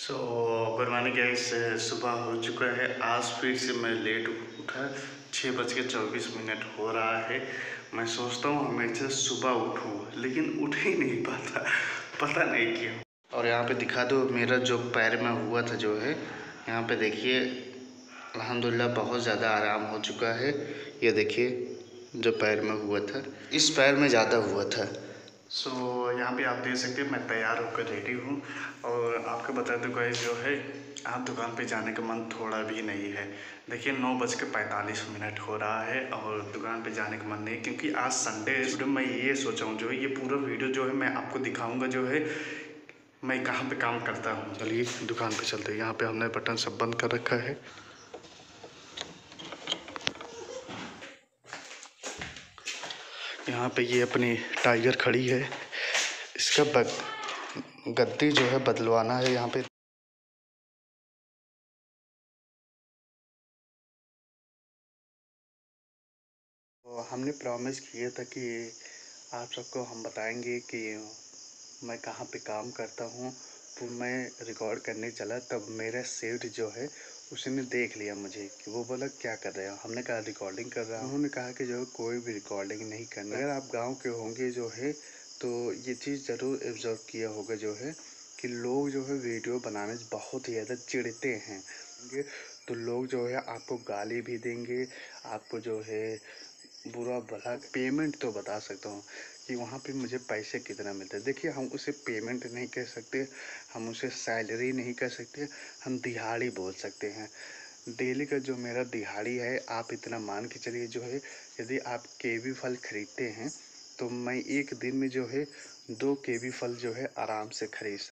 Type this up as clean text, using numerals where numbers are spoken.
So good morning guys. सुबह हो चुका है। आज फिर से मैं लेट उठा। 6:24 हो रहा है। मैं सोचता हूँ हमेशा सुबह उठूँ लेकिन उठ ही नहीं पाता, पता नहीं क्यों। और यहाँ पे दिखा दो मेरा जो पैर में हुआ था जो है, यहाँ पे देखिए अल्हम्दुलिल्लाह बहुत ज़्यादा आराम हो चुका है। ये देखिए जो पैर में हुआ था, इस पैर में ज़्यादा हुआ था। सो यहाँ पे आप देख सकते हैं मैं तैयार होकर रेडी हूँ। और आपको बता दूँ गाइस जो है, आज दुकान पे जाने का मन थोड़ा भी नहीं है। देखिए 9:45 हो रहा है और दुकान पे जाने का मन नहीं, क्योंकि आज संडे है। मैं ये सोचा हूँ जो है ये पूरा वीडियो जो है मैं आपको दिखाऊँगा जो है मैं कहाँ पे काम करता हूँ। चलिए दुकान पे चलते हैं। यहाँ पे हमने बटन सब बंद कर रखा है। यहाँ पे ये अपनी टाइगर खड़ी है, इसका गद्दी जो है बदलवाना है यहाँ पे। तो हमने प्रॉमिस किया था कि आप सबको हम बताएंगे कि मैं कहाँ पे काम करता हूँ। तो मैं रिकॉर्ड करने चला तब मेरा सेठ जो है उसने देख लिया मुझे कि वो बोला क्या कर रहे हो। हमने कहा रिकॉर्डिंग कर रहा हूँ। उन्होंने कहा कि जो है कोई भी रिकॉर्डिंग नहीं करना। अगर आप गांव के होंगे जो है तो ये चीज़ ज़रूर ऑब्जर्व किया होगा जो है कि लोग जो है वीडियो बनाने से बहुत ही ज़्यादा चिढ़ते हैं। तो लोग जो है आपको गाली भी देंगे, आपको जो है बुरा भला। पेमेंट तो बता सकता हूँ कि वहाँ पे मुझे पैसे कितना मिलते हैं। देखिए हम उसे पेमेंट नहीं कह सकते, हम उसे सैलरी नहीं कह सकते, हम दिहाड़ी बोल सकते हैं। डेली का जो मेरा दिहाड़ी है, आप इतना मान के चलिए जो है, यदि आप केवी फल खरीदते हैं तो मैं एक दिन में जो है 2 केवी फल जो है आराम से खरीद